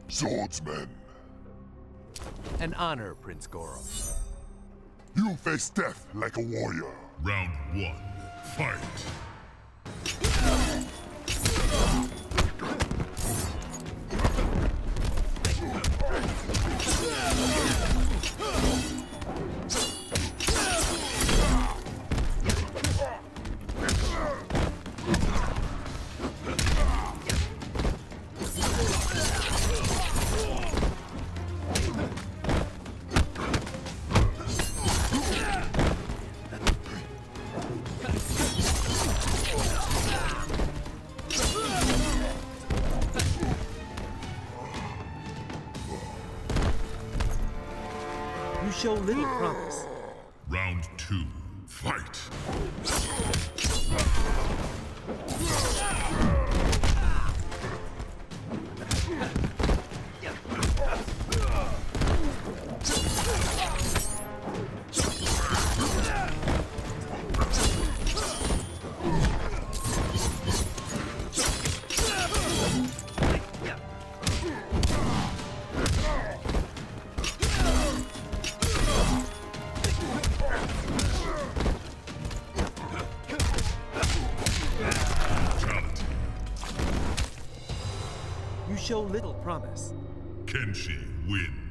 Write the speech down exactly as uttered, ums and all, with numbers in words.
Swordsman. An honor, Prince Goro. You face death like a warrior. Round one, fight! You show little promise. Round two, fight! You show little promise. Kenshi wins.